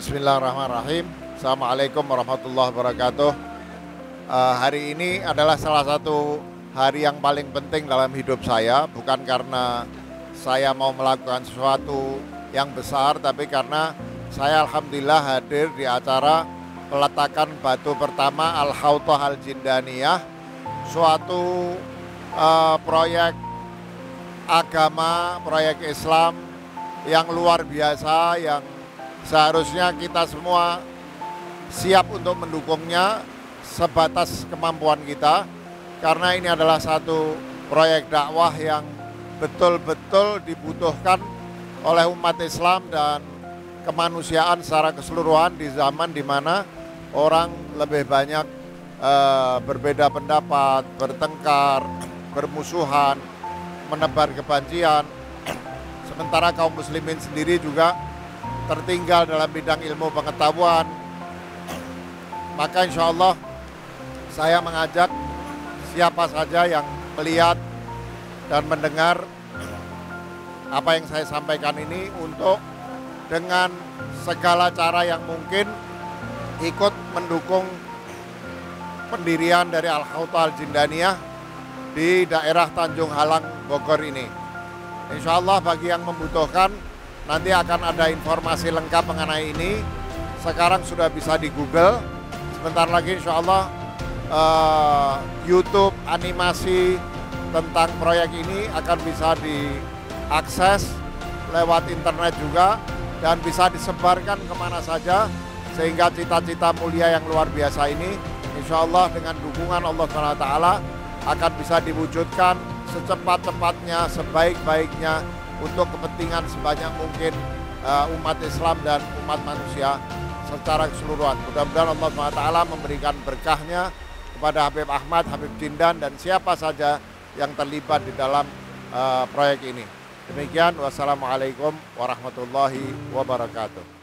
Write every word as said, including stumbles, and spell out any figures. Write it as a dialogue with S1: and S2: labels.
S1: Bismillahirrahmanirrahim. Assalamualaikum warahmatullahi wabarakatuh. Uh, hari ini adalah salah satu hari yang paling penting dalam hidup saya. Bukan karena saya mau melakukan sesuatu yang besar, tapi karena saya alhamdulillah hadir di acara peletakan batu pertama Al-Hawthah Al-Jindaniyah, suatu uh, proyek agama, proyek Islam yang luar biasa, yang seharusnya kita semua siap untuk mendukungnya sebatas kemampuan kita, karena ini adalah satu proyek dakwah yang betul-betul dibutuhkan oleh umat Islam dan kemanusiaan secara keseluruhan di zaman di mana orang lebih banyak e, berbeda pendapat, bertengkar, bermusuhan, menebar kebencian. Sementara kaum muslimin sendiri juga tertinggal dalam bidang ilmu pengetahuan. Maka insya Allah saya mengajak siapa saja yang melihat dan mendengar apa yang saya sampaikan ini untuk dengan segala cara yang mungkin ikut mendukung pendirian dari Al-Hawthah Al-Jindaniyah di daerah Tanjung Halang, Bogor ini. Insya Allah bagi yang membutuhkan, nanti akan ada informasi lengkap mengenai ini. Sekarang sudah bisa di Google. Sebentar lagi insya Allah uh, YouTube animasi tentang proyek ini akan bisa diakses lewat internet juga, dan bisa disebarkan kemana saja, sehingga cita-cita mulia yang luar biasa ini insya Allah dengan dukungan Allah subhanahu wa taala akan bisa diwujudkan secepat-cepatnya, sebaik-baiknya untuk kepentingan sebanyak mungkin uh, umat Islam dan umat manusia secara keseluruhan. Mudah-mudahan Allah subhanahu wa taala memberikan berkahnya kepada Habib Ahmad, Habib Jindan, dan siapa saja yang terlibat di dalam uh, proyek ini. Demikian, wassalamualaikum warahmatullahi wabarakatuh.